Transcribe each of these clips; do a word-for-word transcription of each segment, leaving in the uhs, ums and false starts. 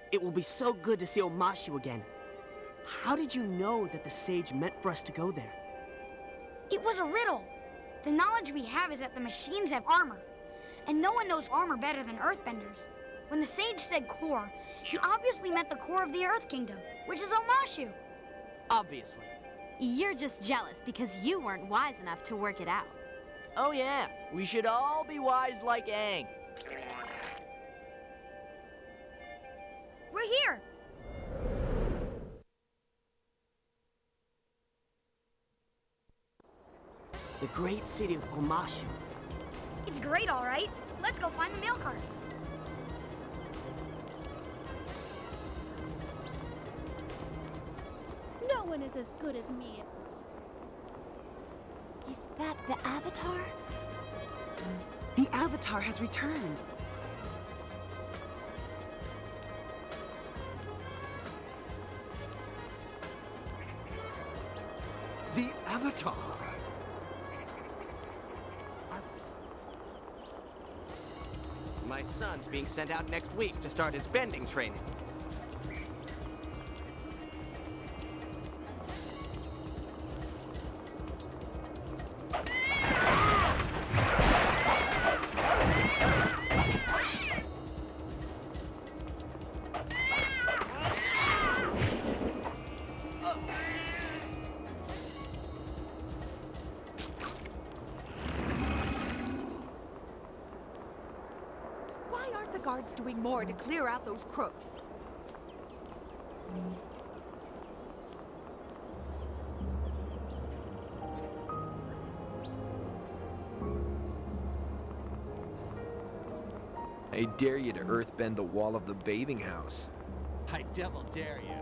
It will be so good to see Omashu again. How did you know that the sage meant for us to go there? It was a riddle. The knowledge we have is that the machines have armor. And no one knows armor better than Earthbenders. When the sage said core, he obviously meant the core of the Earth Kingdom, which is Omashu. Obviously. You're just jealous because you weren't wise enough to work it out. Oh yeah, we should all be wise like Aang. We're here. The great city of Omashu. It's great, all right. Let's go find the mail carts. No one is as good as me. Is that the Avatar? The Avatar has returned. The Avatar! My son's being sent out next week to start his bending training. Guards doing more to clear out those crooks. I dare you to earthbend the wall of the bathing house. I devil dare you.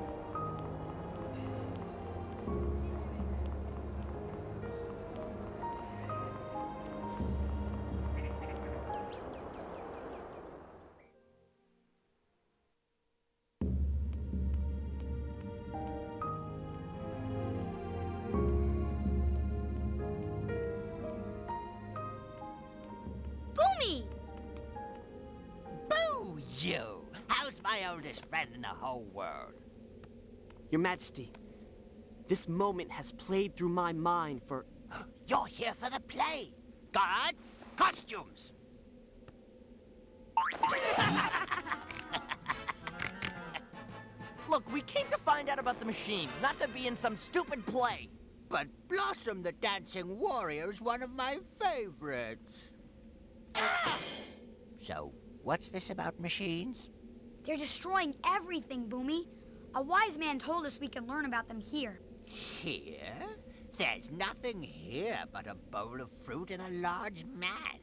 You! How's my oldest friend in the whole world? Your Majesty, this moment has played through my mind for... You're here for the play! Guards, costumes! Look, we came to find out about the machines, not to be in some stupid play. But Blossom the Dancing Warrior is one of my favorites. So, what's this about machines? They're destroying everything, Boomy. A wise man told us we can learn about them here. Here? There's nothing here but a bowl of fruit and a large man.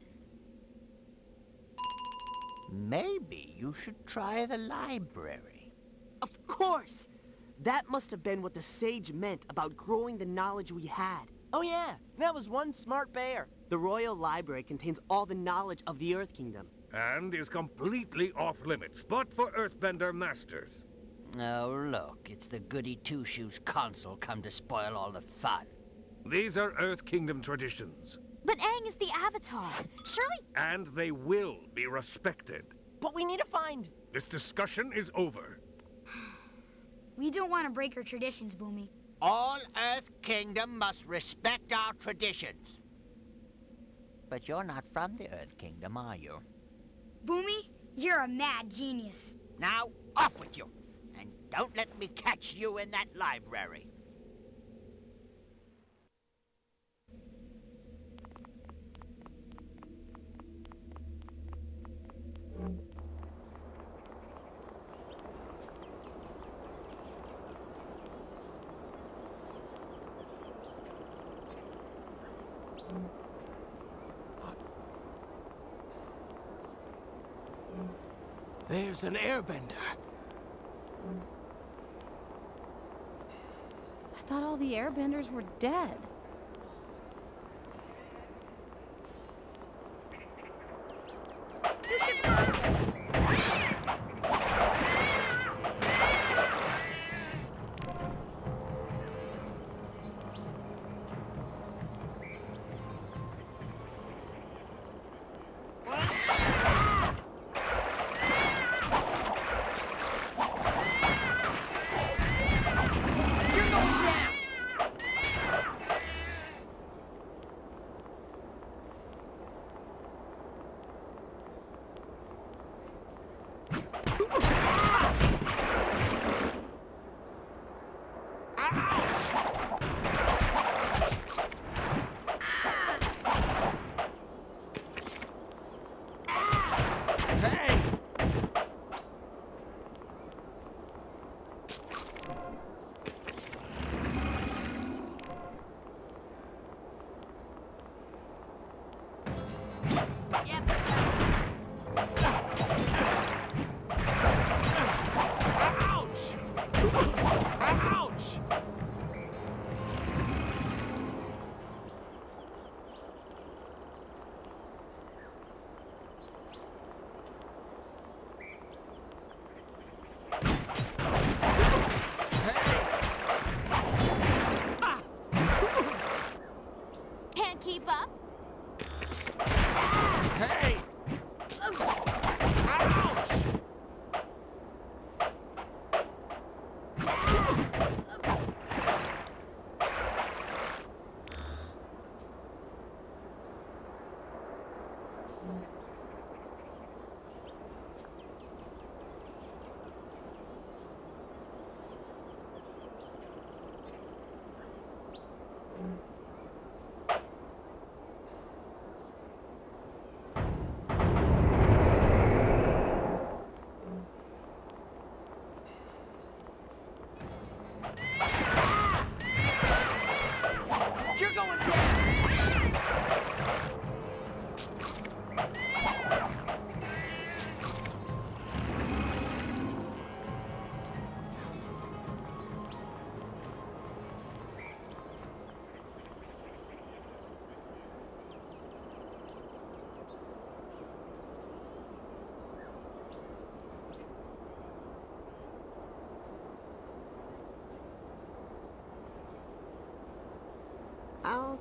Maybe you should try the library. Of course! That must have been what the sage meant about growing the knowledge we had. Oh yeah, that was one smart bear. The Royal Library contains all the knowledge of the Earth Kingdom. And is completely off-limits, but for Earthbender masters. Oh, look, it's the Goody Two-Shoes consul come to spoil all the fun. These are Earth Kingdom traditions. But Aang is the Avatar. Surely... And they will be respected. But we need to find... This discussion is over. We don't want to break our traditions, Boomy. All Earth Kingdom must respect our traditions. But you're not from the Earth Kingdom, are you? Boomy, you're a mad genius. Now, off with you. And don't let me catch you in that library. There's an airbender. I thought all the airbenders were dead. You should follow us.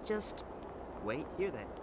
just wait here then.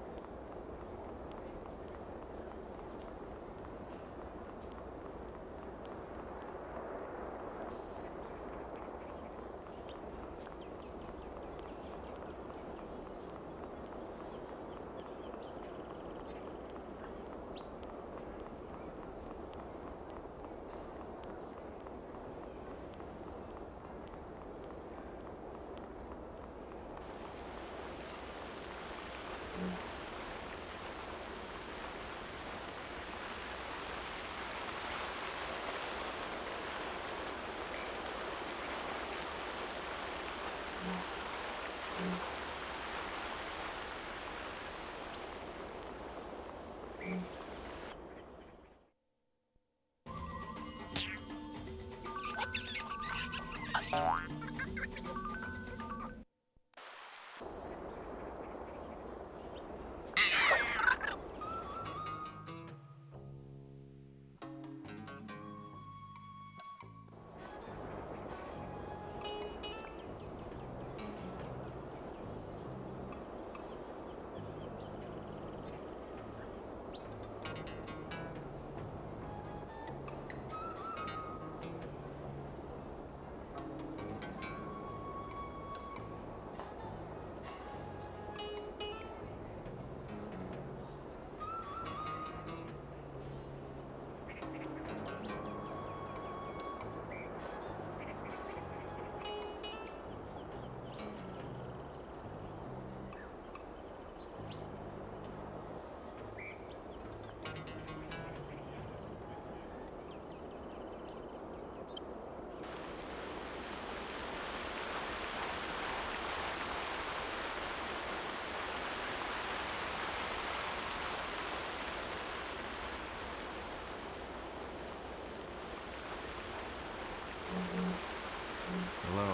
Hello.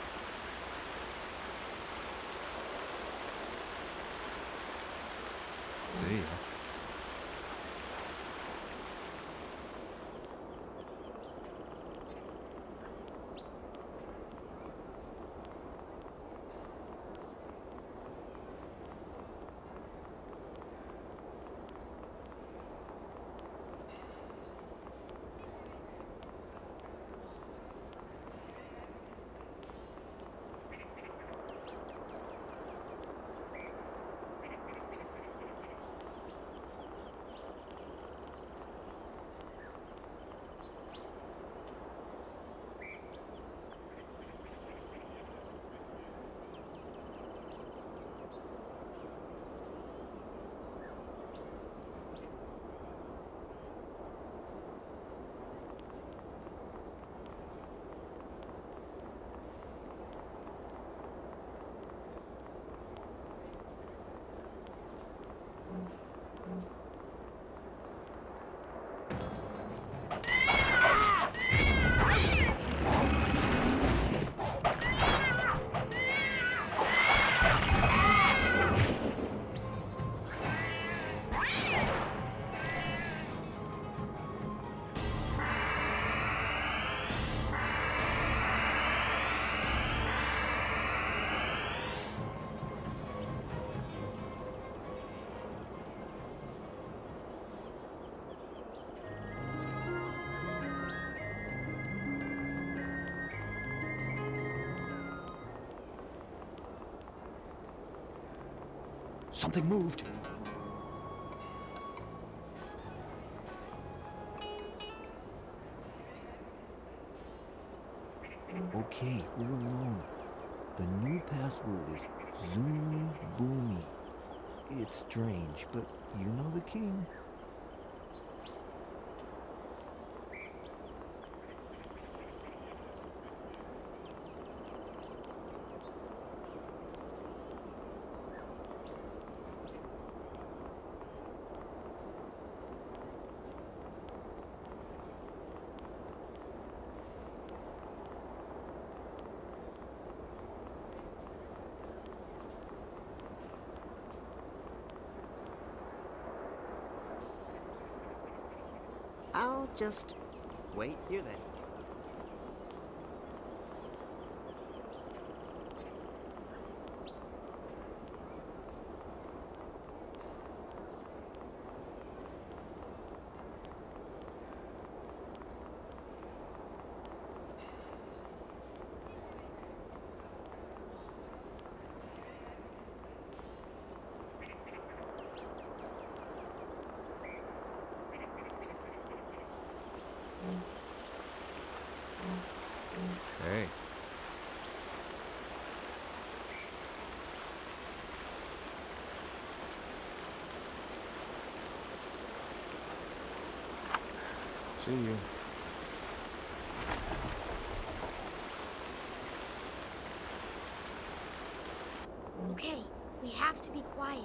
See ya. Something moved. Okay, we're alone. The new password is Zoomy Boomy. It's strange, but you know the king. I'll just wait here then. See you. Okay, we have to be quiet.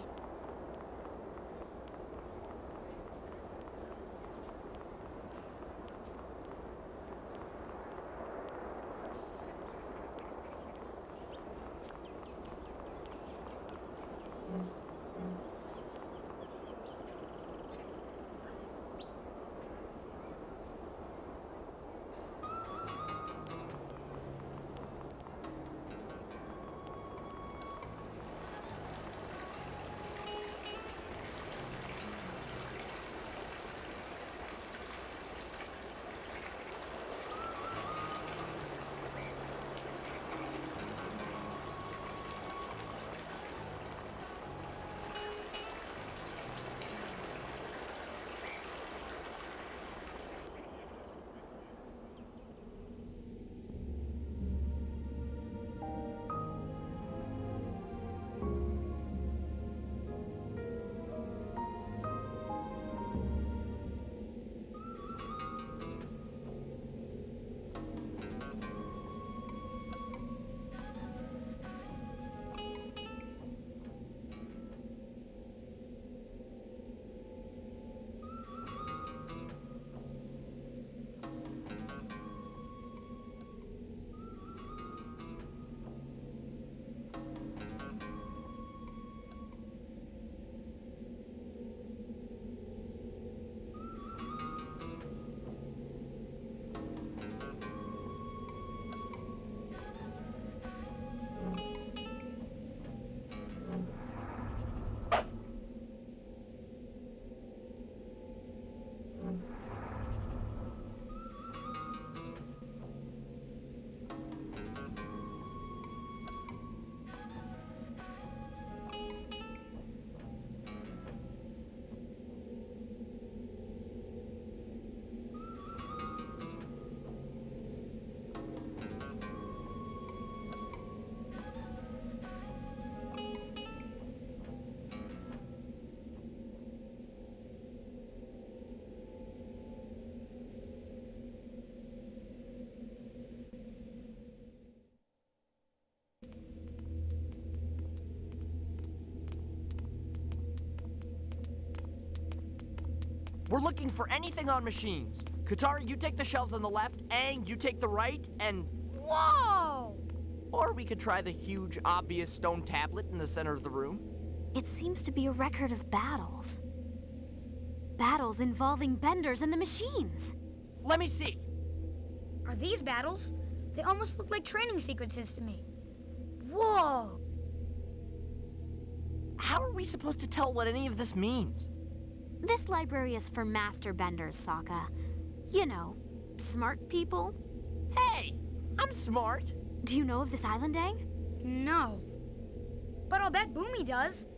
We're looking for anything on machines. Katara, you take the shelves on the left, Aang, you take the right, and... Whoa! Or we could try the huge, obvious stone tablet in the center of the room. It seems to be a record of battles. Battles involving benders and the machines. Let me see. Are these battles? They almost look like training sequences to me. Whoa! How are we supposed to tell what any of this means? This library is for master benders, Sokka. You know, smart people. Hey, I'm smart. Do you know of this island, Aang? No. But I'll bet Boomy does.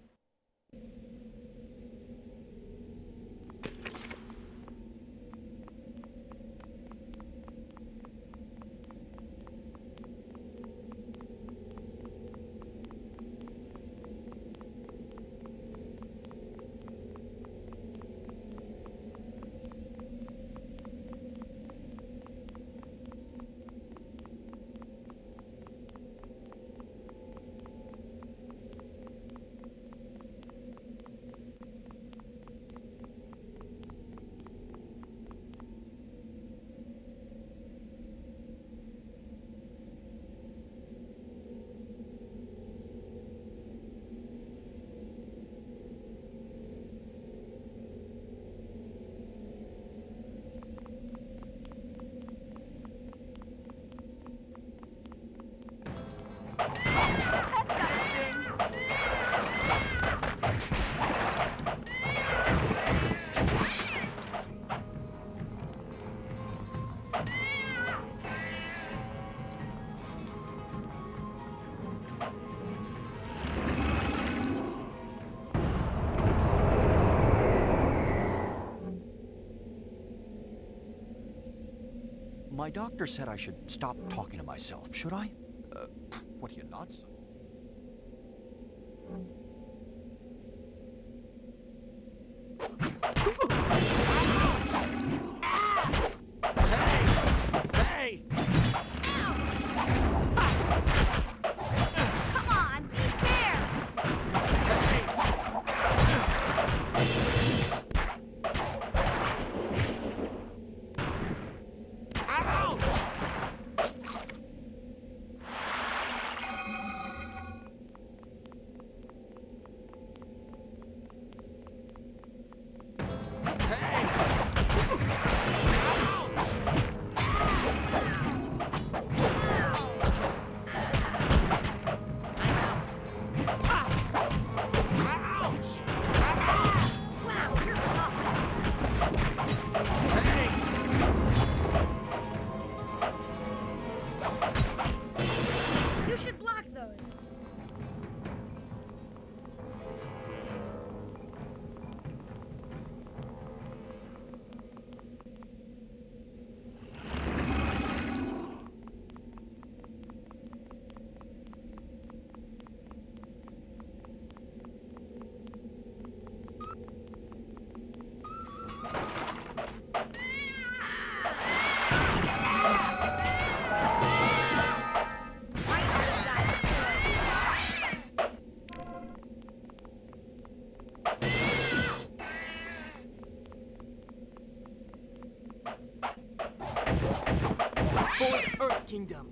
That's gotta sting. My doctor said I should stop talking to myself. Should I? Uh, what are you, nuts? For the Earth Kingdom.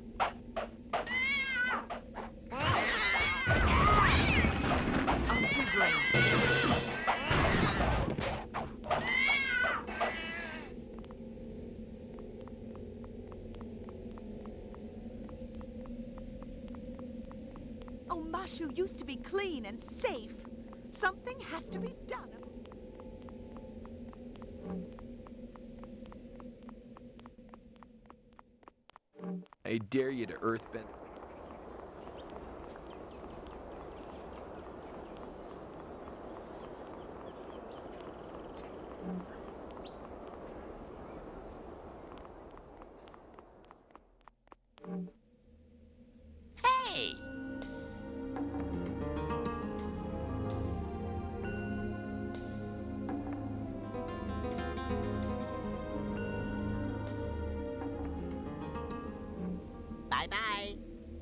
I'm too drained. Omashu used to be clean and safe. Something has to be done. I dare you to earthbend. Hey! Bye-bye.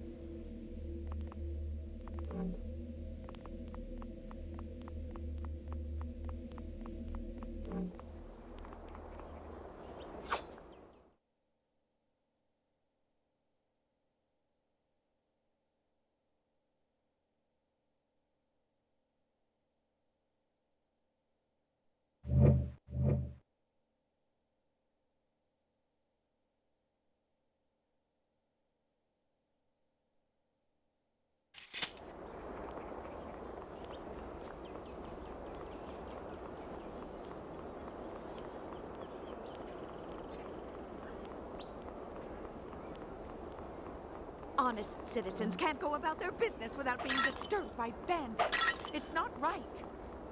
Honest citizens can't go about their business without being disturbed by bandits. It's not right.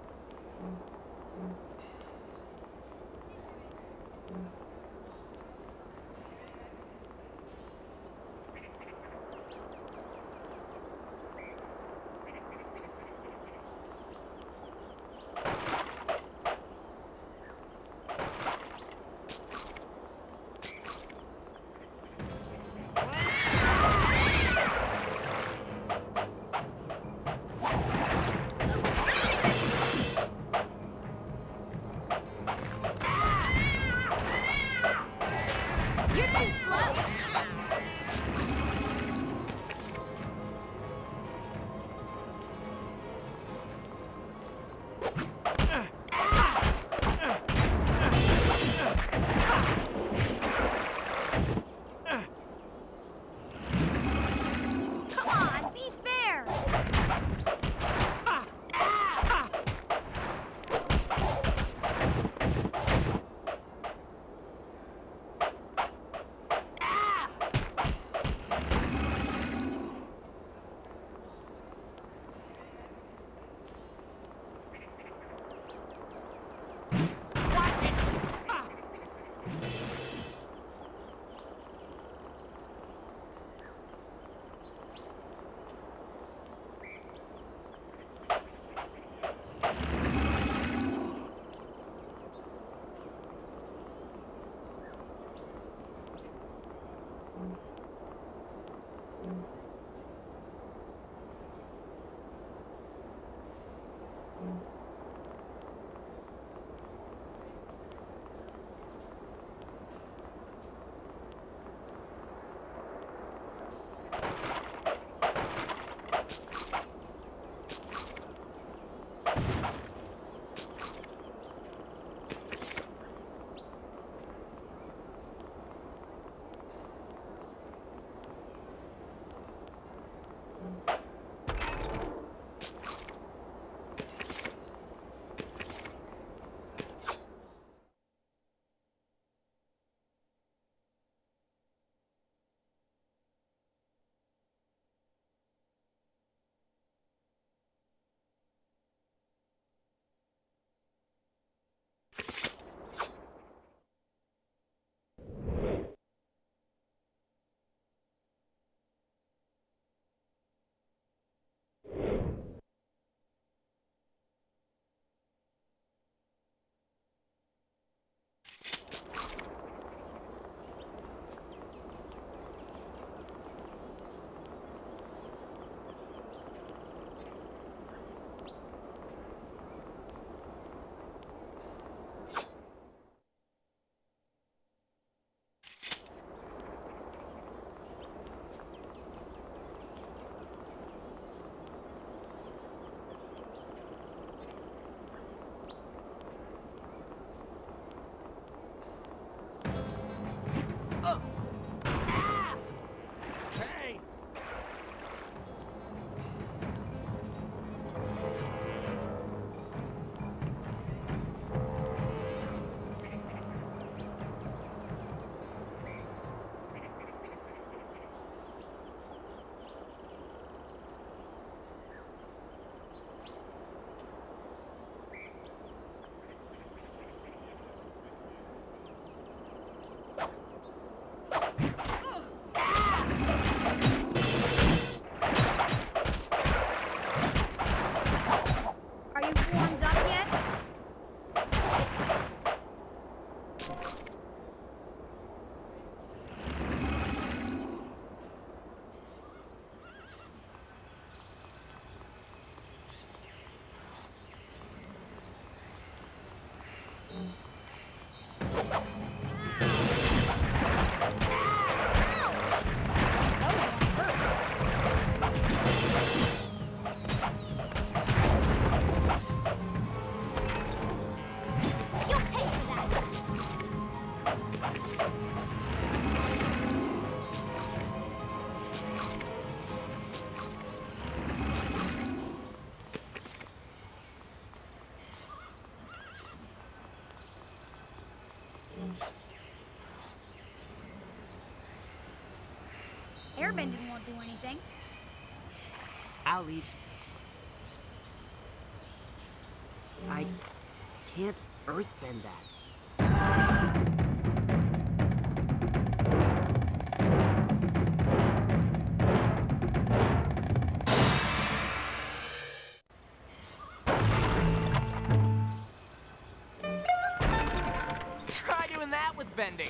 You're too slow. Come on, be fair. You'll pay for that! Airbending won't do anything. I'll lead. I can't earthbend that. Try doing that with bending.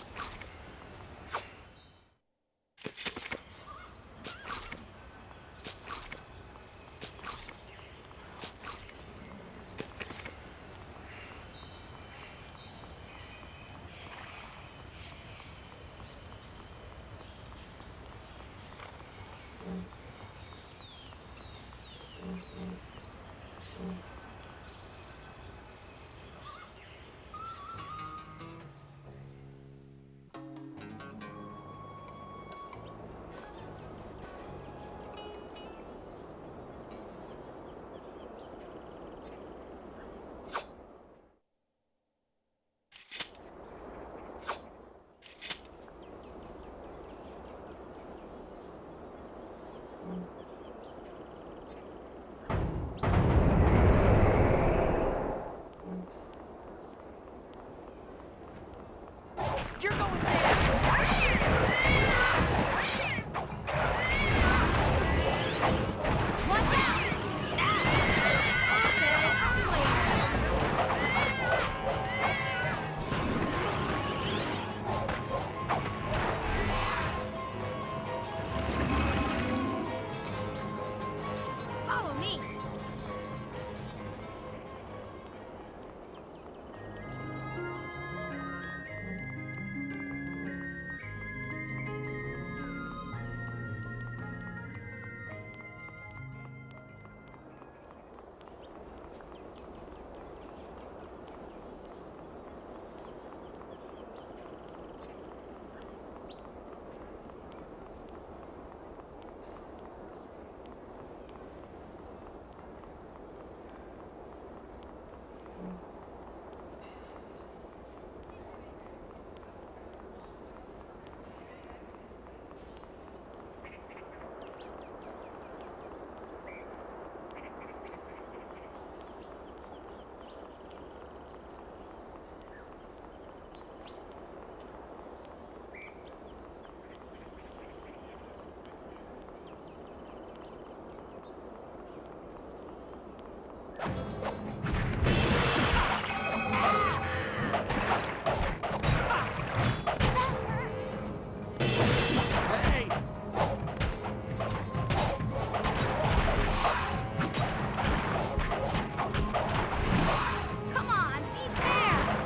You're going Watch out! Follow me. Come on, be fair.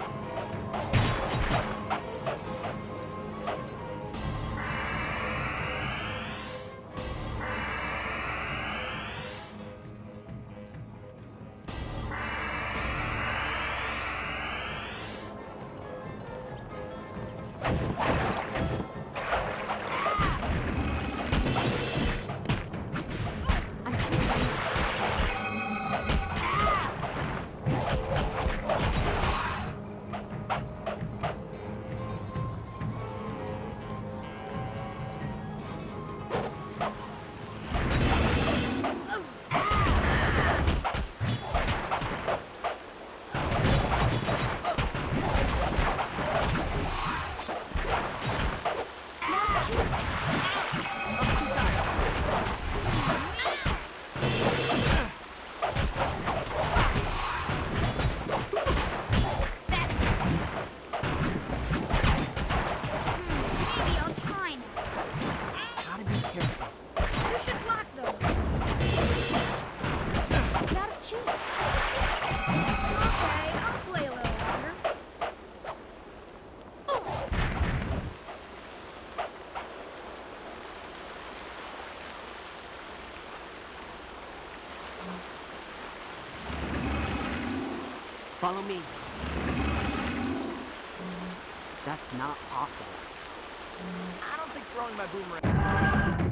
I'm too trained. Ugh. Follow me. That's not possible. I don't think throwing my boomerang...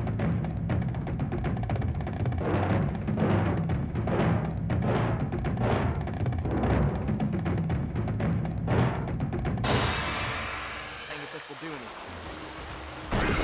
if this will do anything.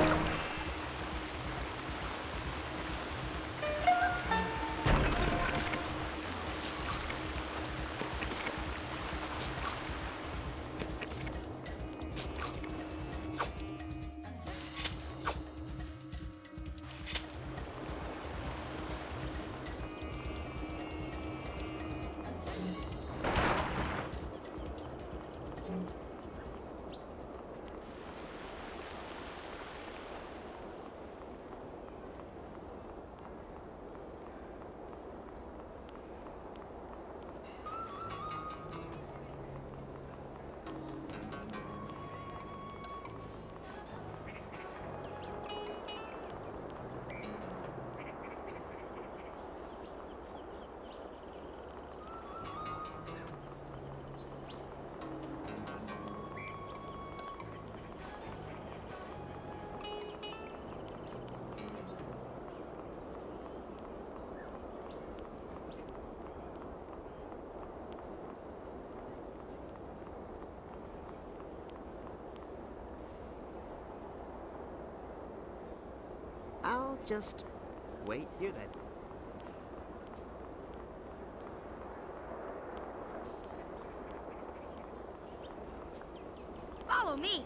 I'll just wait here then. Follow me.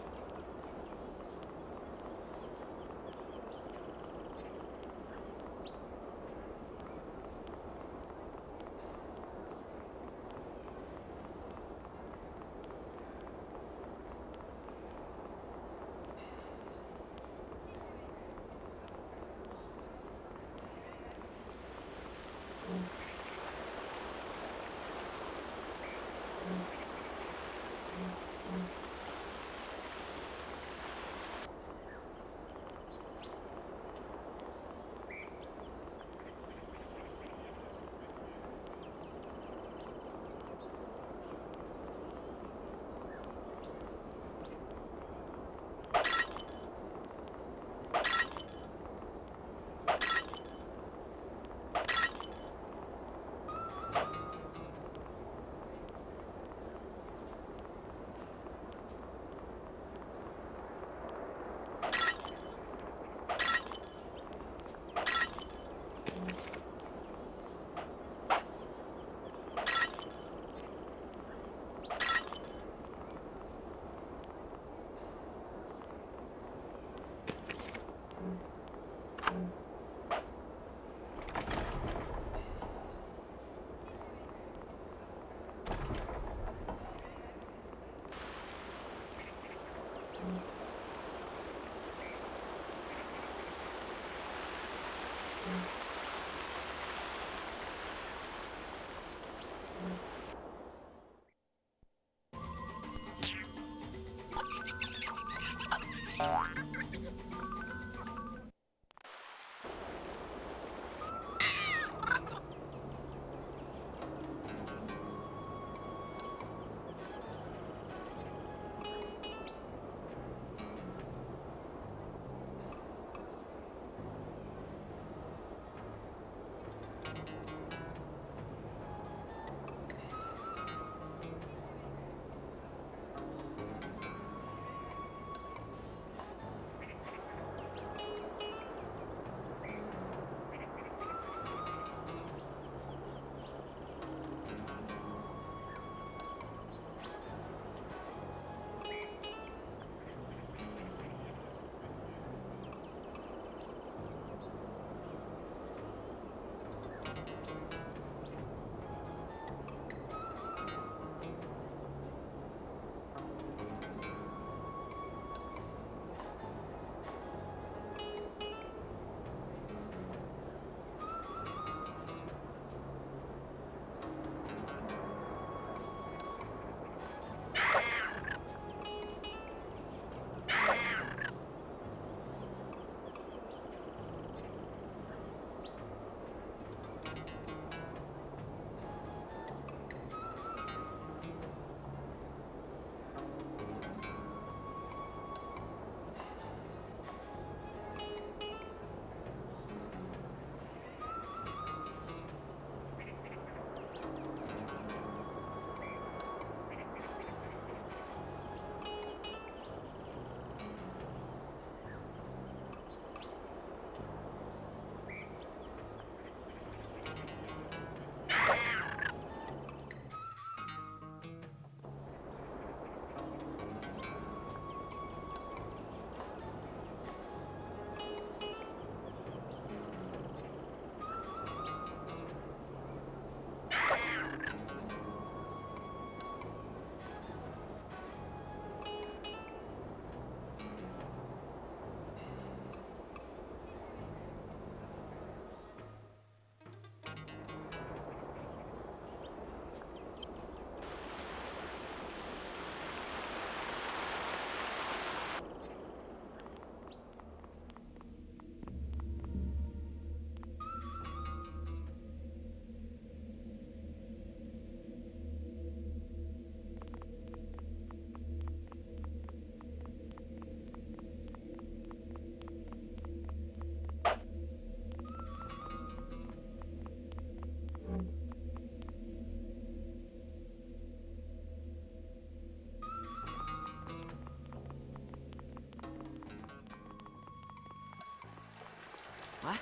What?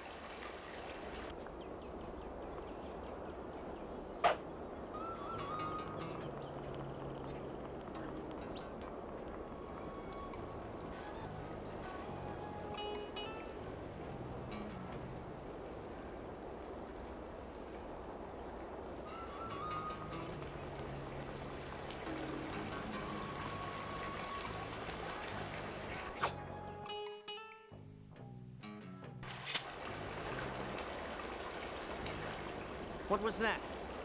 What was that?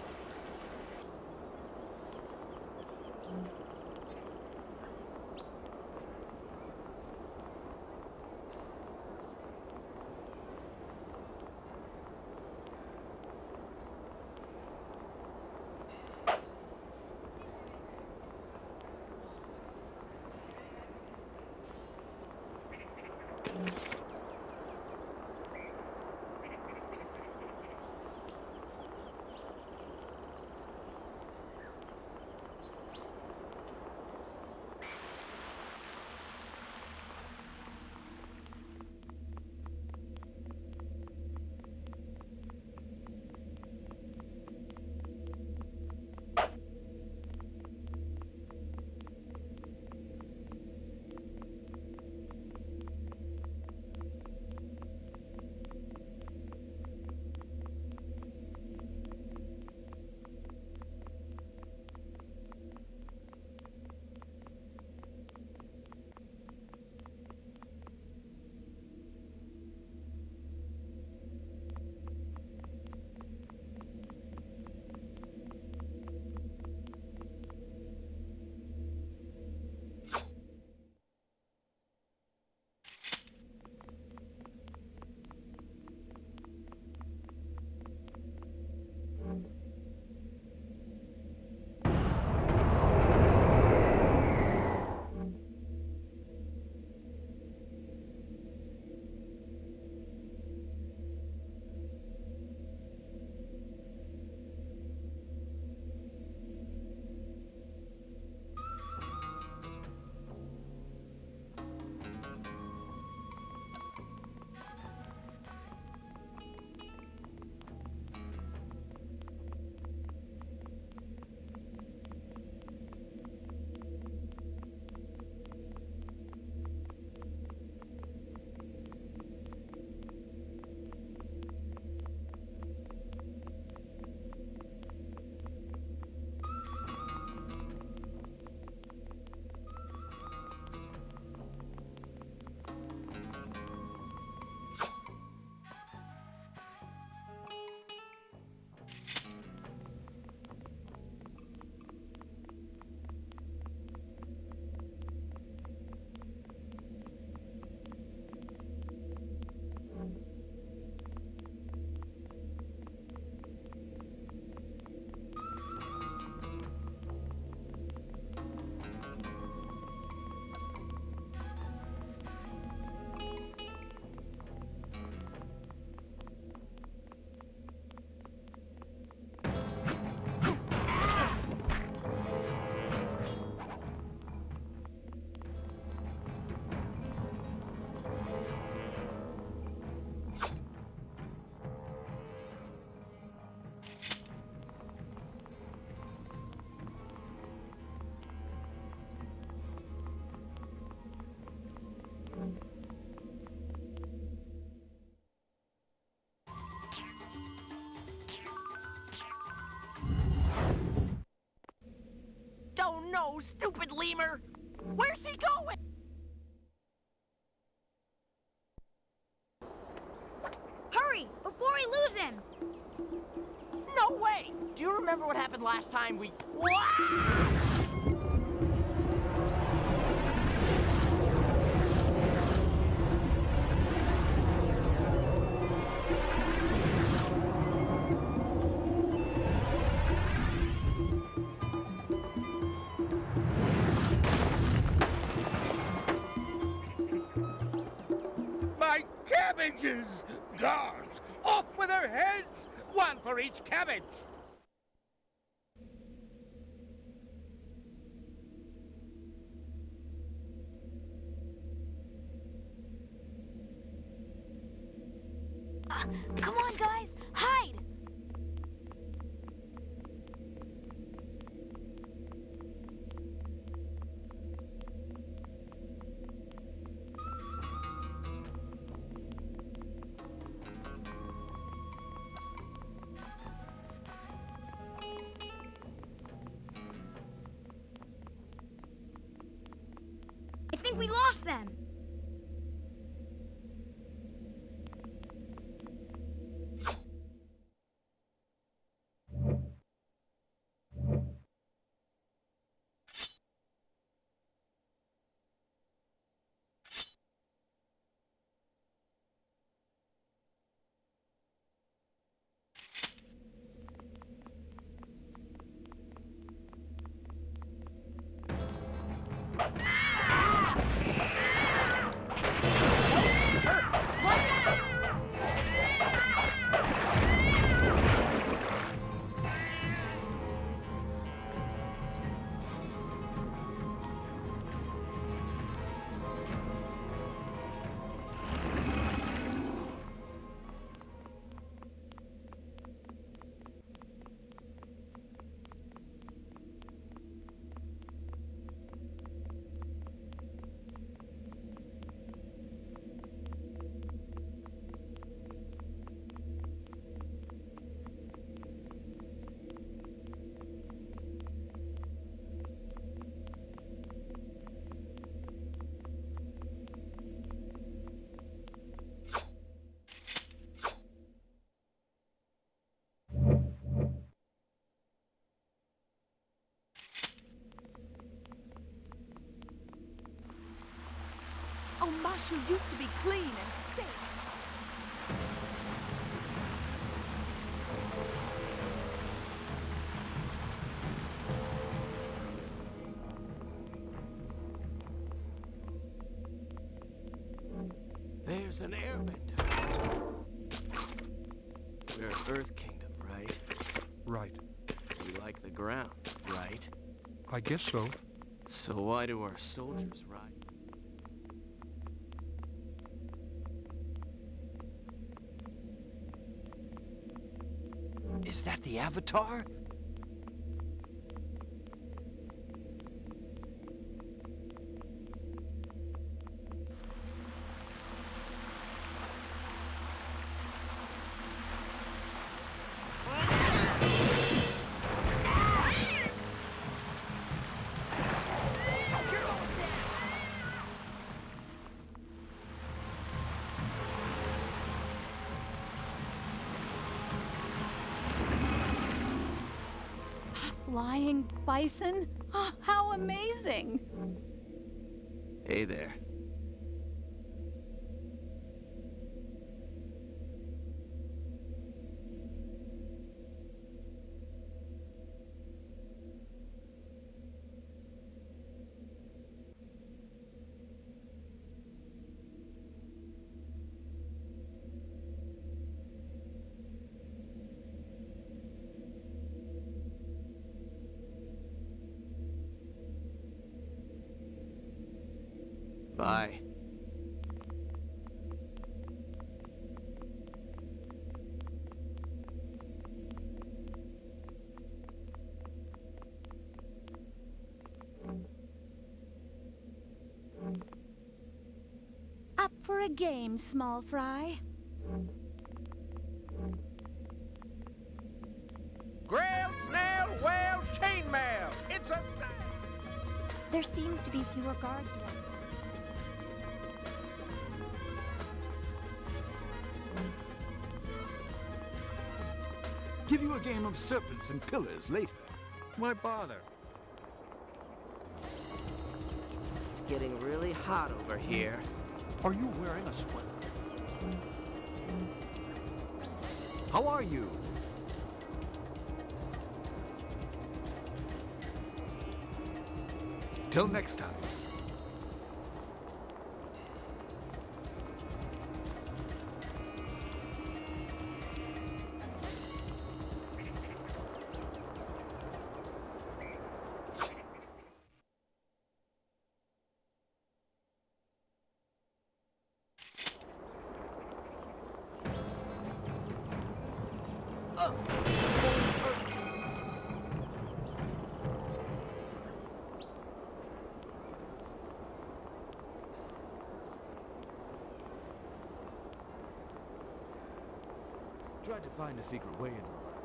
Oh no, stupid lemur! Where's he going? Hurry, before we lose him! No way! Do you remember what happened last time we... What? Cabbages! Guards! Off with their heads! One for each cabbage! Come on, guys, hide! I think we lost them. Omashu used to be clean and safe. There's an airbender. We're Earth Kingdom, right? Right. We like the ground, right? I guess so. So why do our soldiers ride? Is that the Avatar? Flying bison? Oh, how amazing! Hey there. Bye. Up for a game, small fry? Grilled, snail, whale, chainmail. It's a sight. There seems to be fewer guards around. Give you a game of serpents and pillars later. Why bother? It's getting really hot over here. Are you wearing a sweater? How are you? Till next time. Tried to find a secret way into the lab.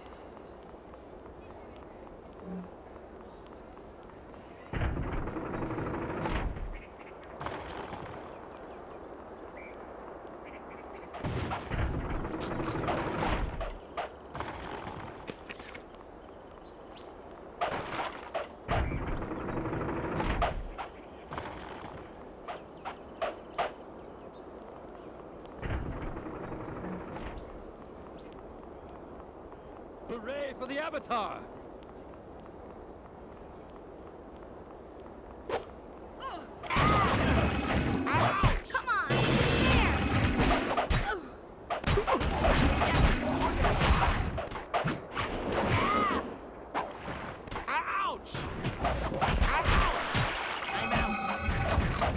Hooray for the Avatar! Come on! There! Ouch! Ouch! I'm out.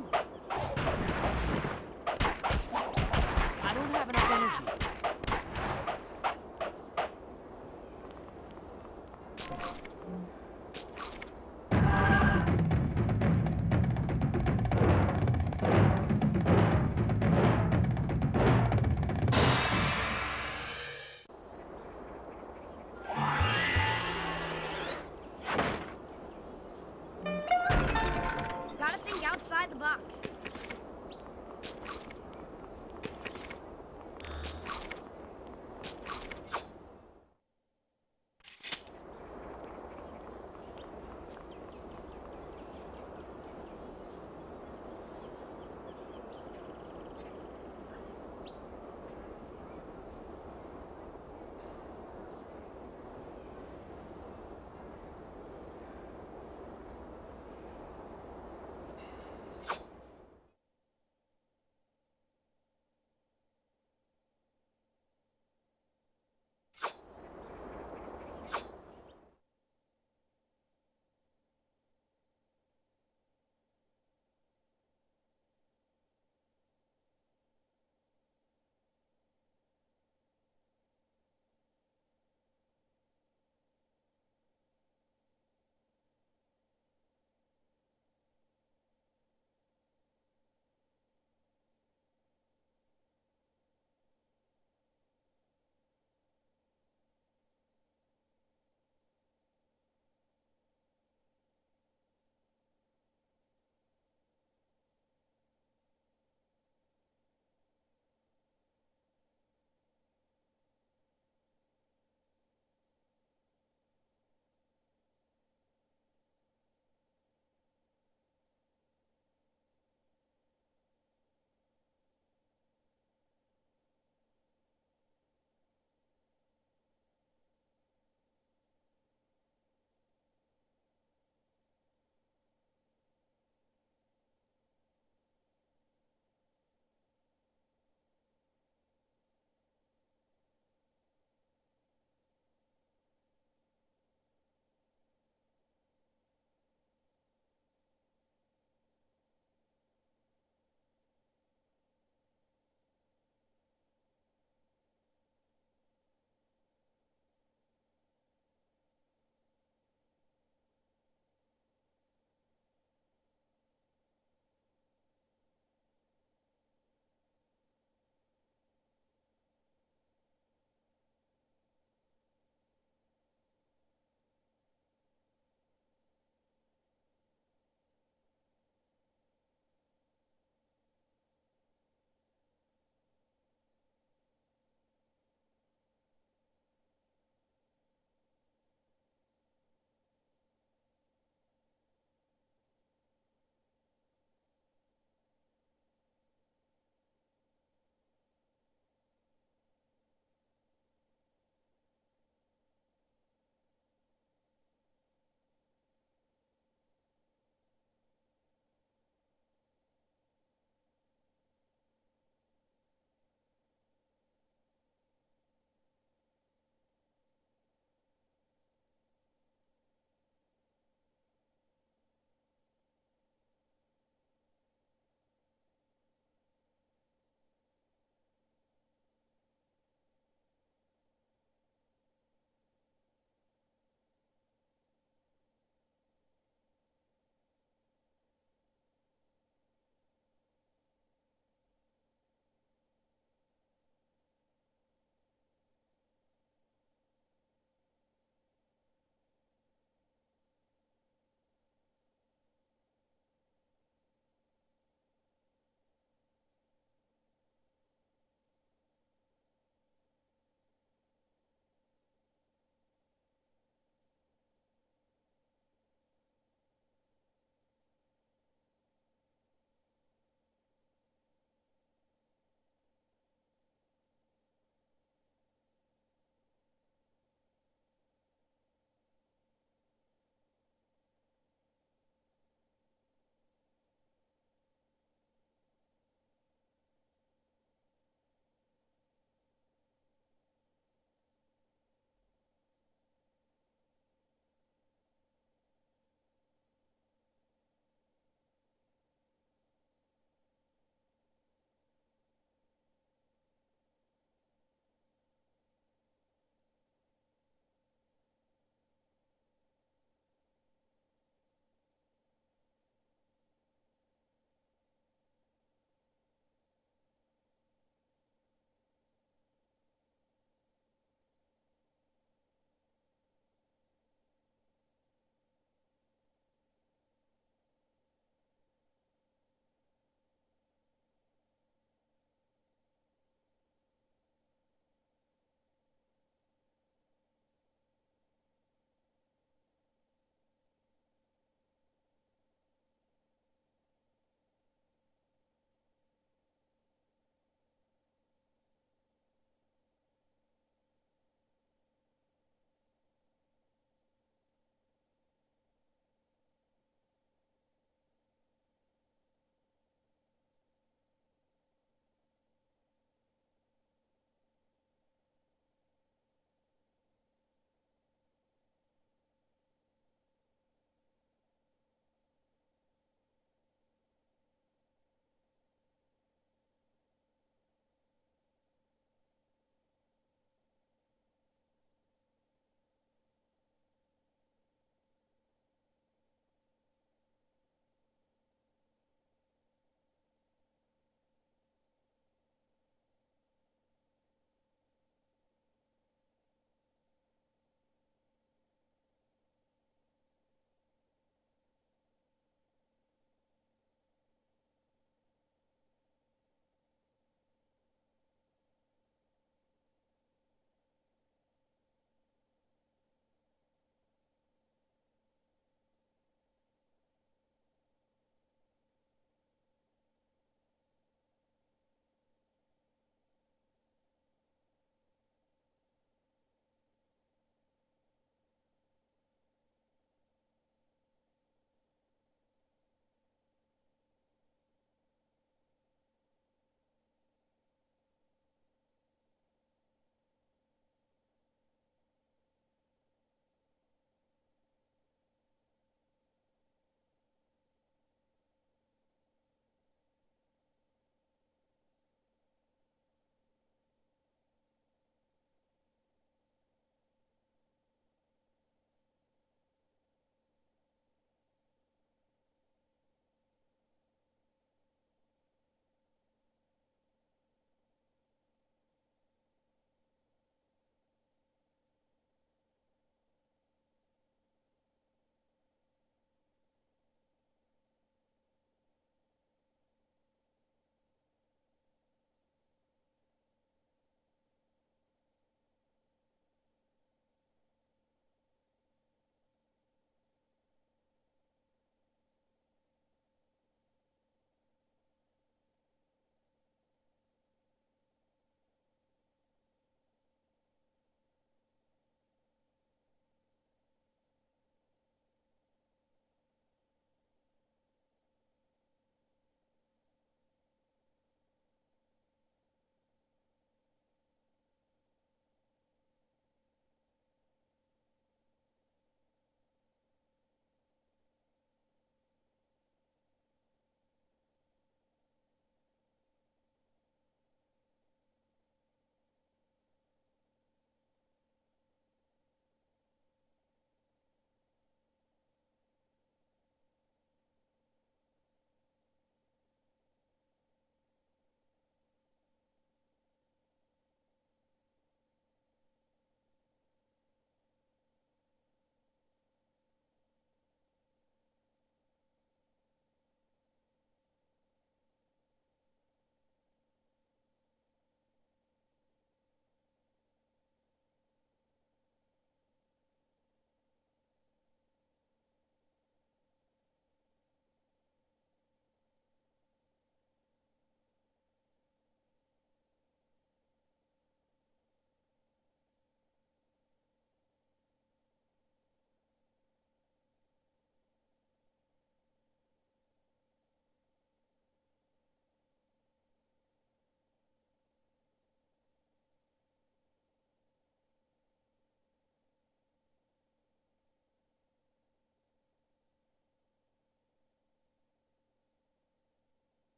I don't have enough energy. Gotta think outside the box.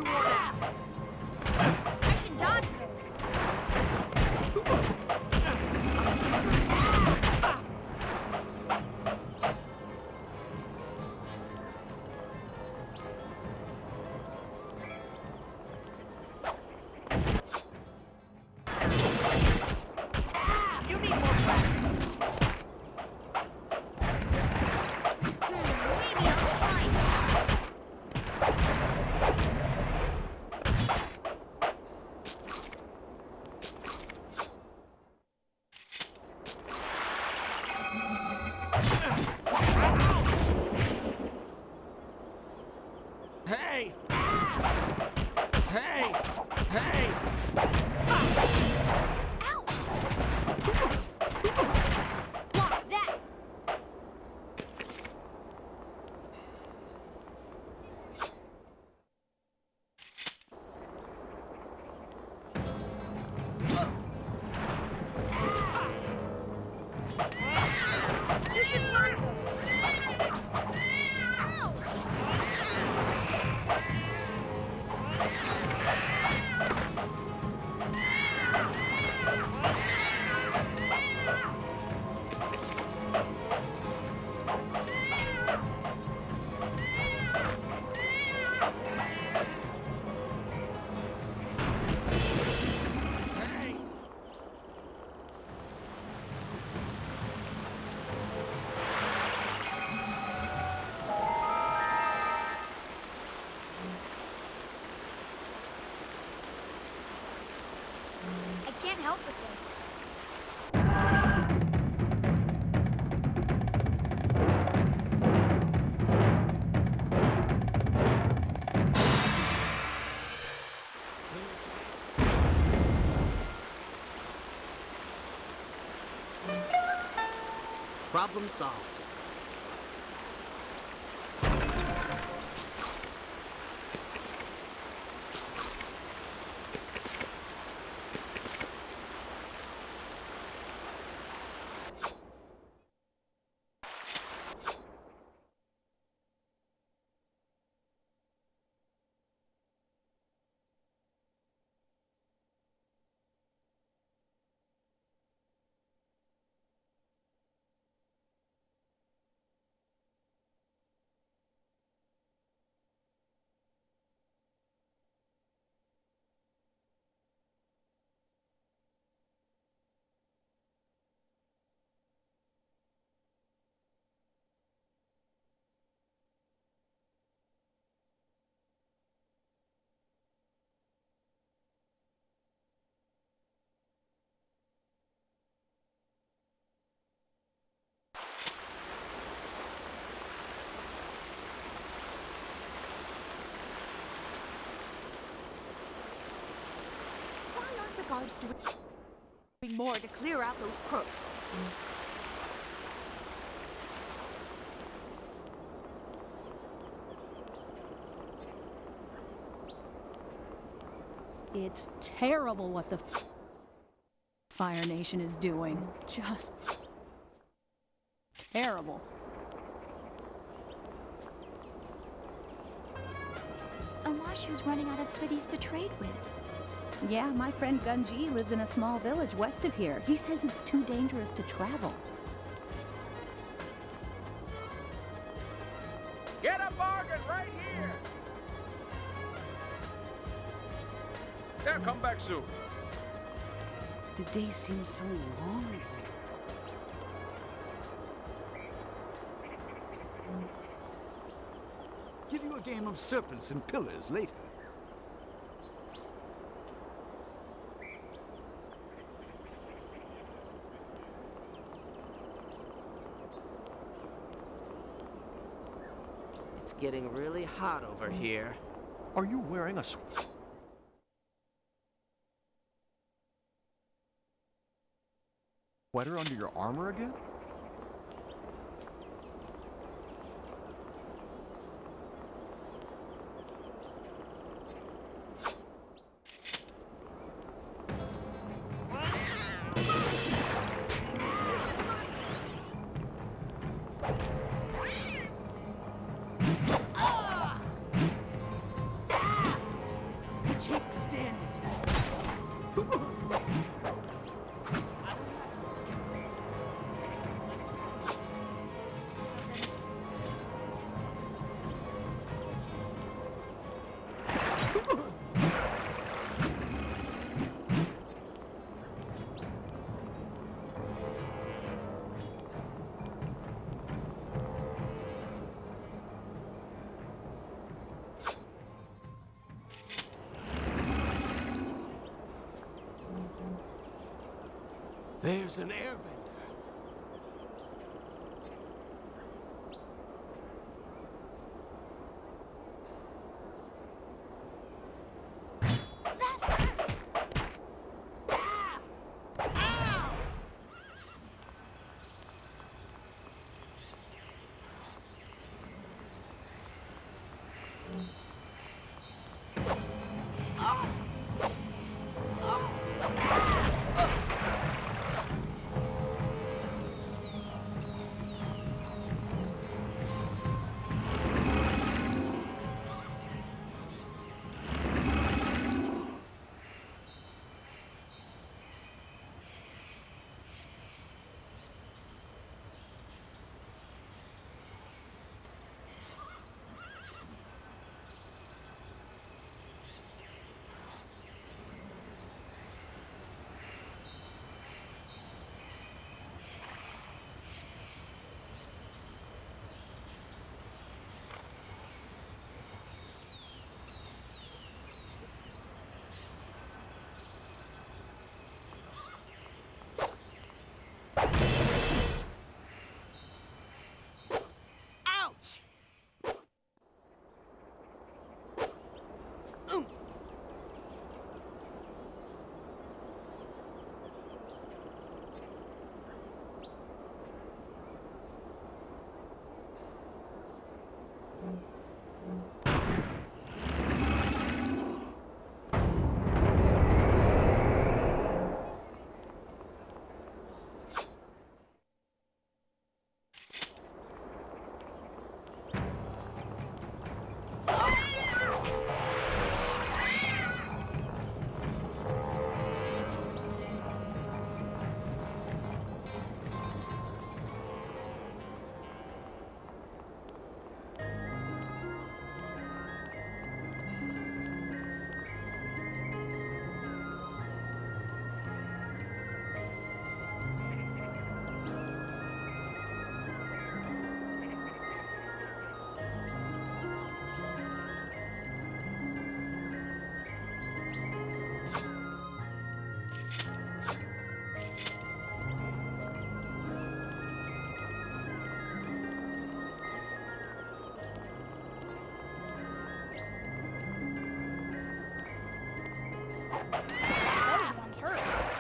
too worn out. I should dodge those. You need more practice. Hmm, maybe I'll try now. Hey! Hey! Hey! Ouch! Like that. You should learn those. Ouch! Hey! I can't help with this. Problem solved. Why aren't the guards doing more to clear out those crooks? It's terrible what the Fire Nation is doing. Just terrible. Amashu's running out of cities to trade with. Yeah, my friend Gunji lives in a small village west of here. He says it's too dangerous to travel. Get a bargain right here! Yeah, come back soon. The day seems so long. Give you a game of serpents and pillars later. It's getting really hot over here. Are you wearing a sw- sweater under your armor again? There's an airbender. Ouch! Oomph! Those ones hurt.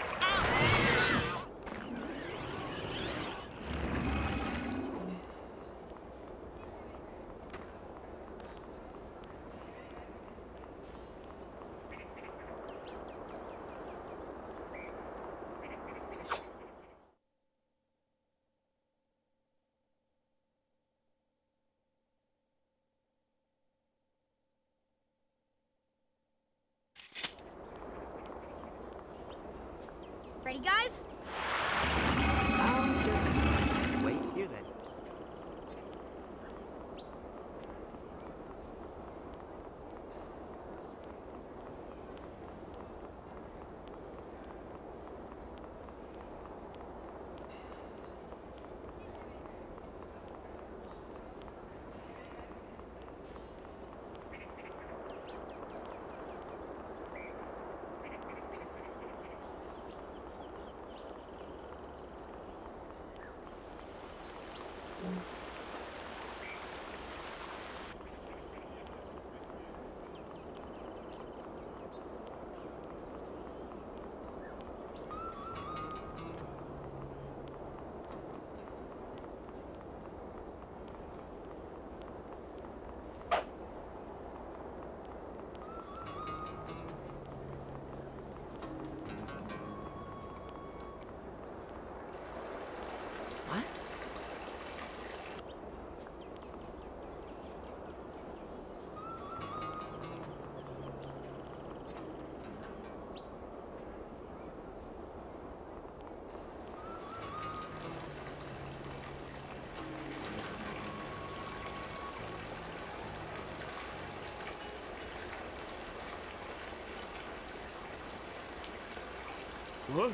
Ready, guys? I'll just wait here then. What? What?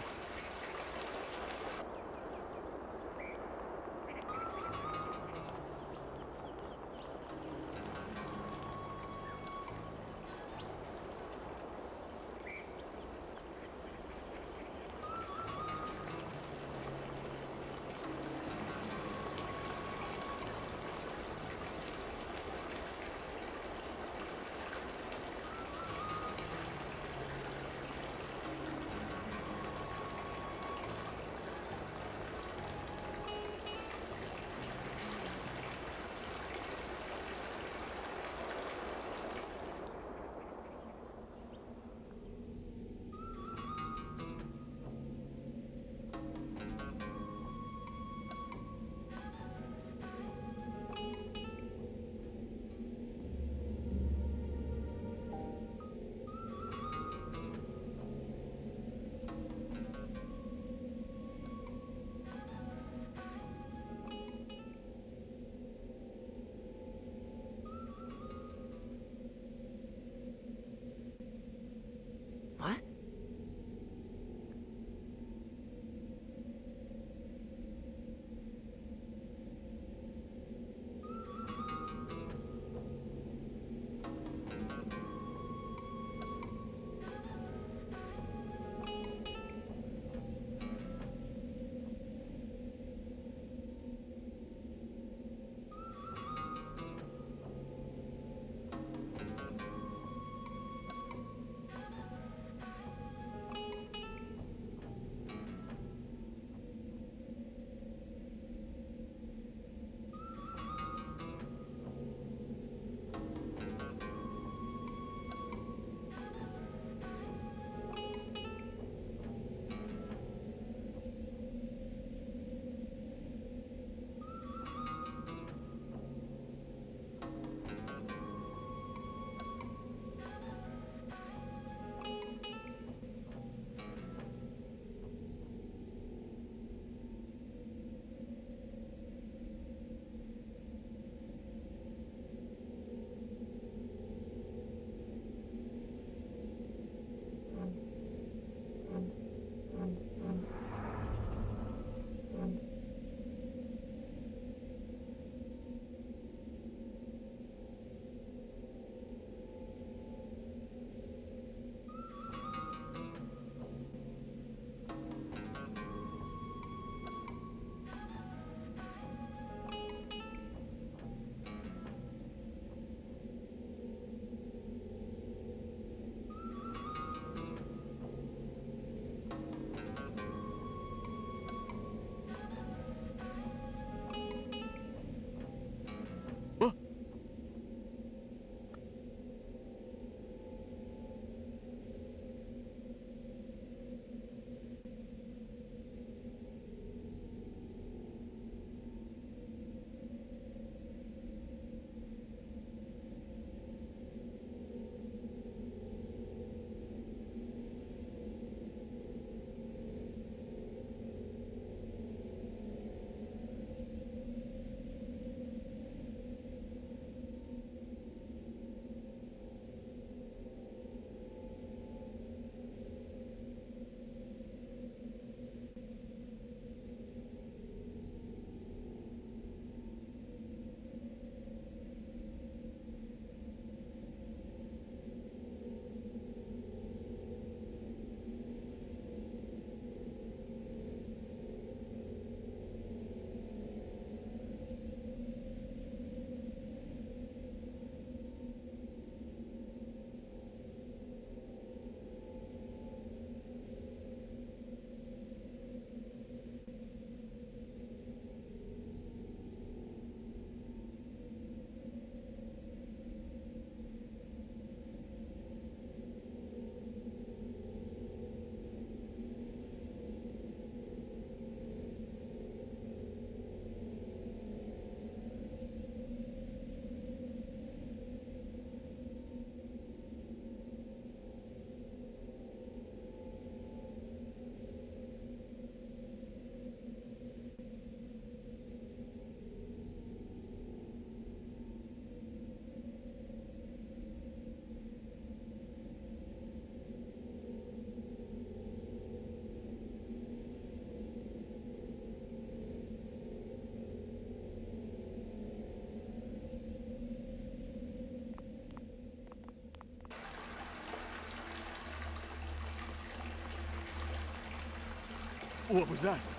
What was that?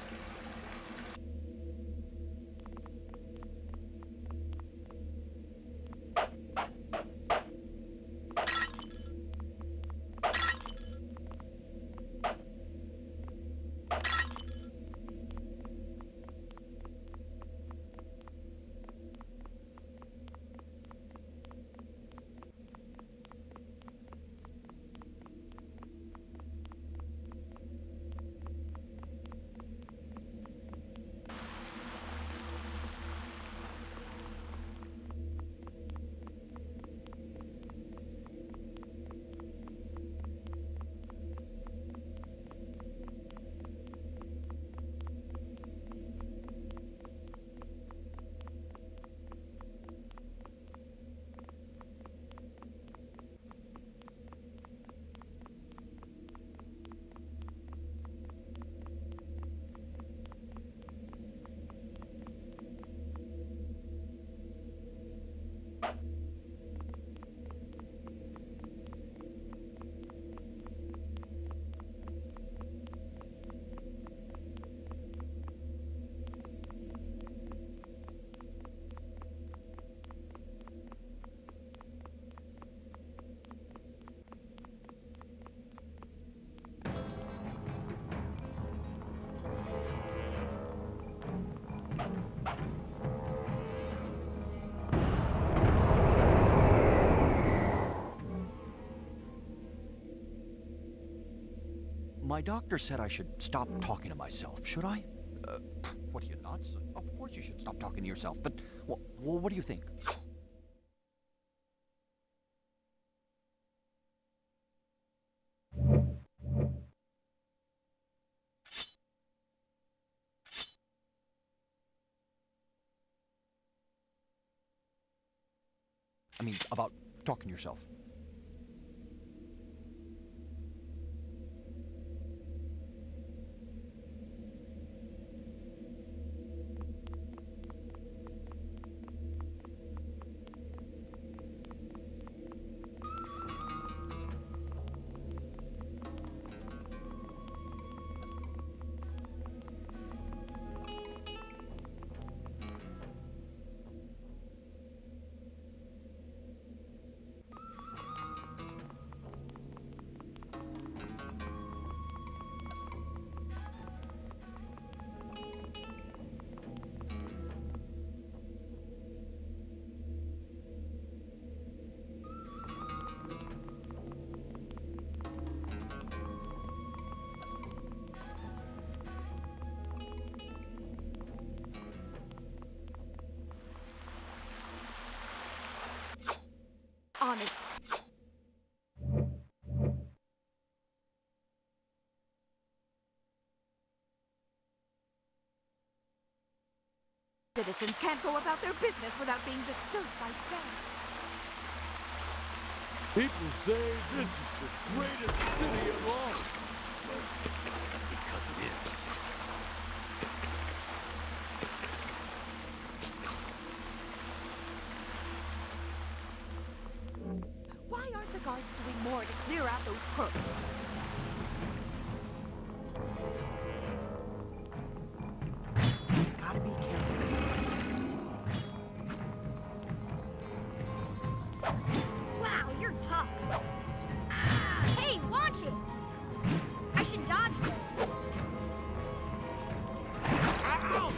My doctor said I should stop talking to myself. Should I? Uh, what are you, nuts? Of course you should stop talking to yourself, but well, well, what do you think? I mean, about talking to yourself. Honest. Citizens can't go about their business without being disturbed by bandits. People say this is the greatest city of all. Because it is. Why aren't the guards doing more to clear out those crooks? Gotta be careful. Wow, you're tough. Ah, hey, watch it! I should dodge those. Ouch!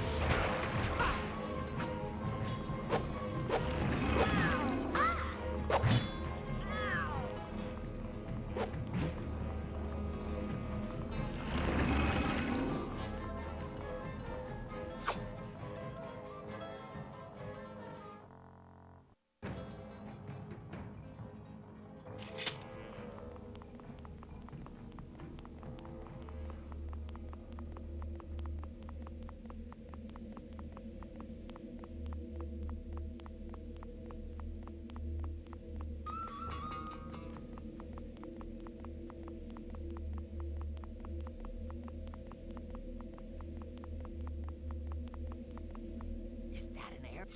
Is that an air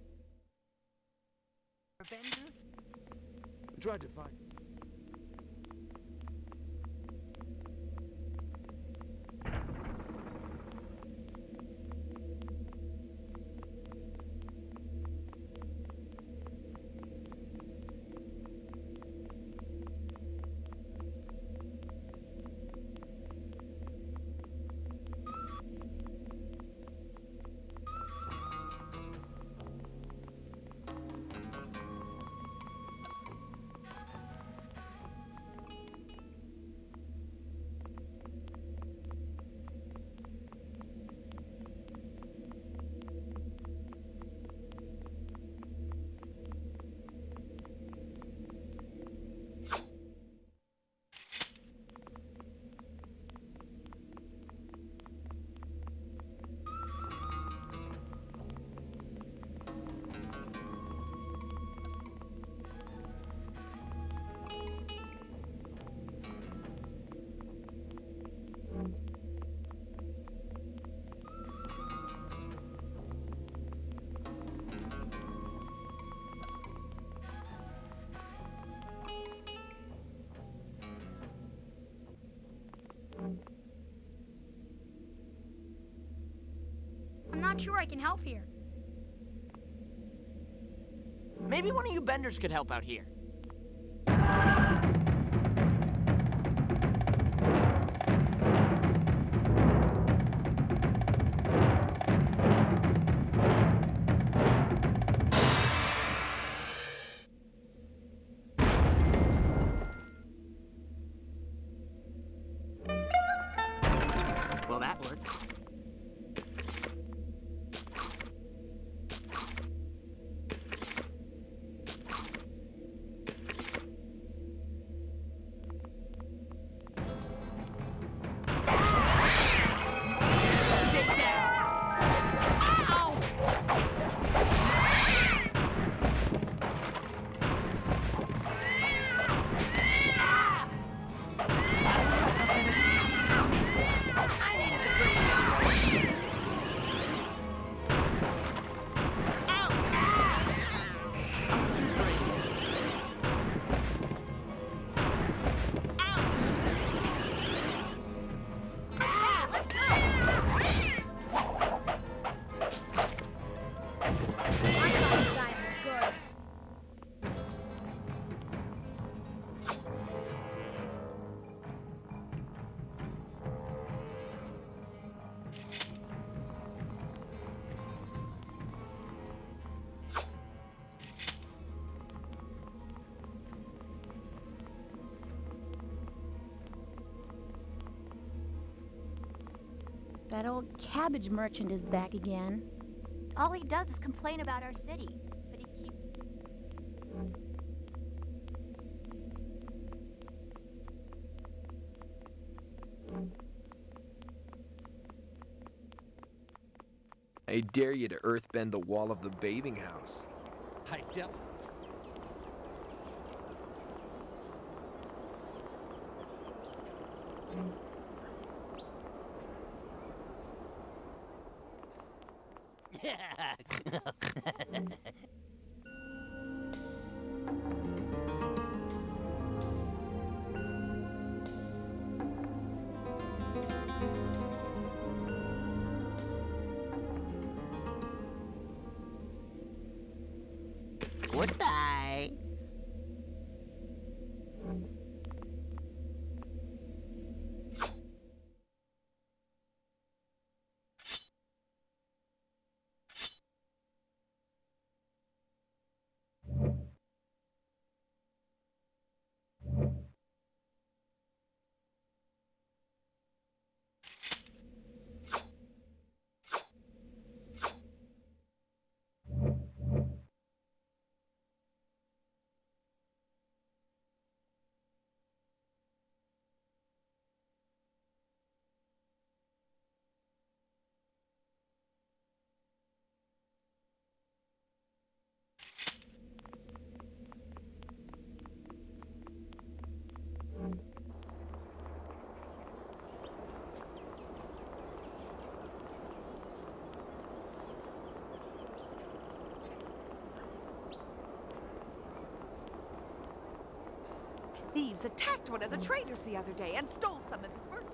bender? I tried to find. sure I can help here. Maybe one of you benders could help out here. Well, that worked. That old cabbage merchant is back again. All he does is complain about our city, but he keeps... I dare you to earthbend the wall of the bathing house. I don't. Goodbye. Thieves attacked one of the traders the other day and stole some of his merchandise.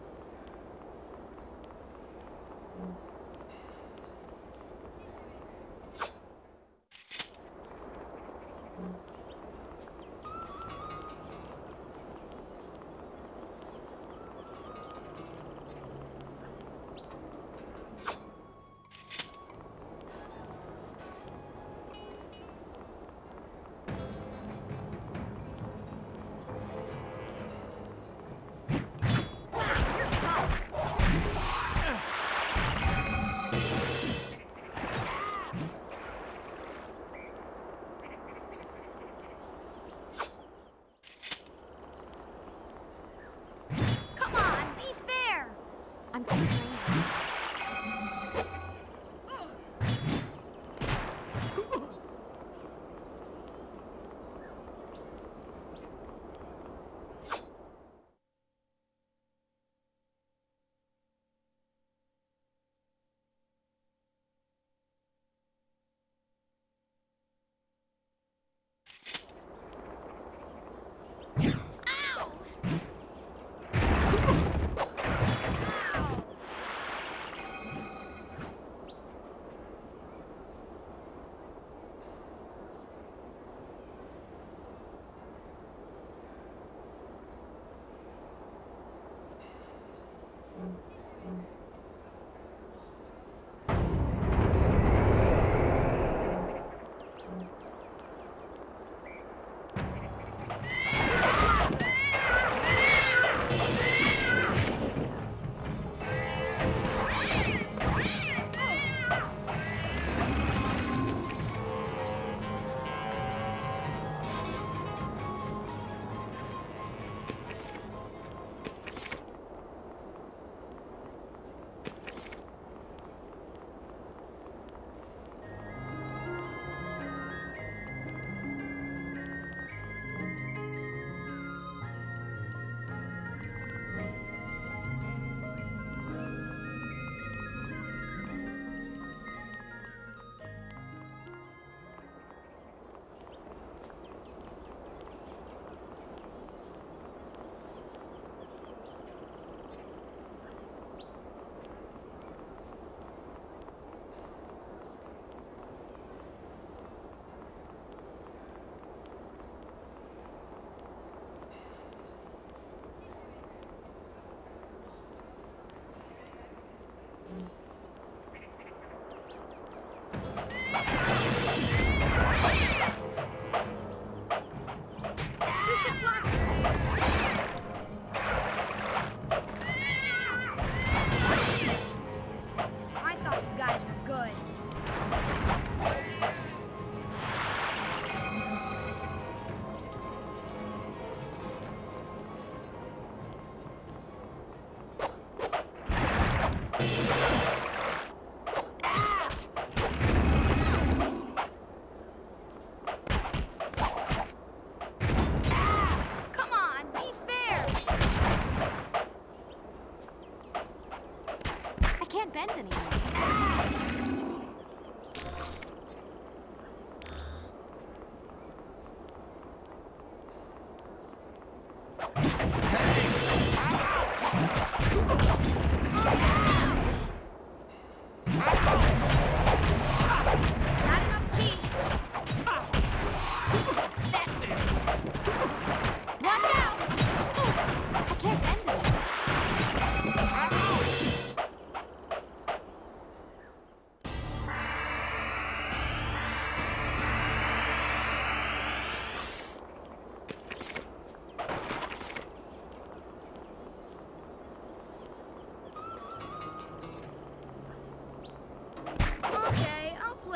Wow, you're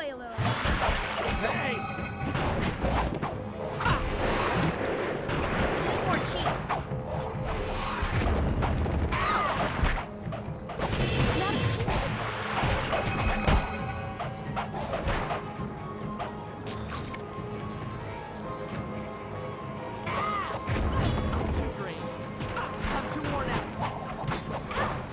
play a little. Hey! Need more cheat. Not a cheat. I'm too drained. I'm too worn out. Ouch!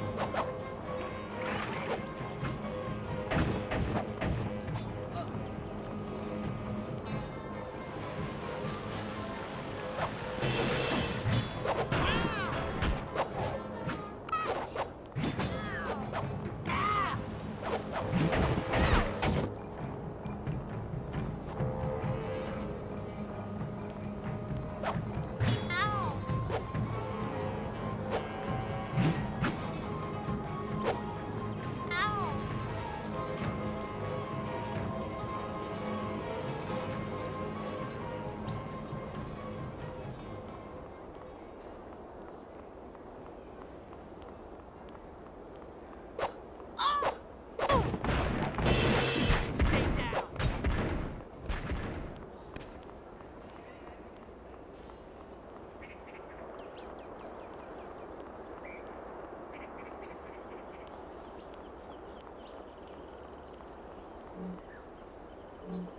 Stay down. Mm.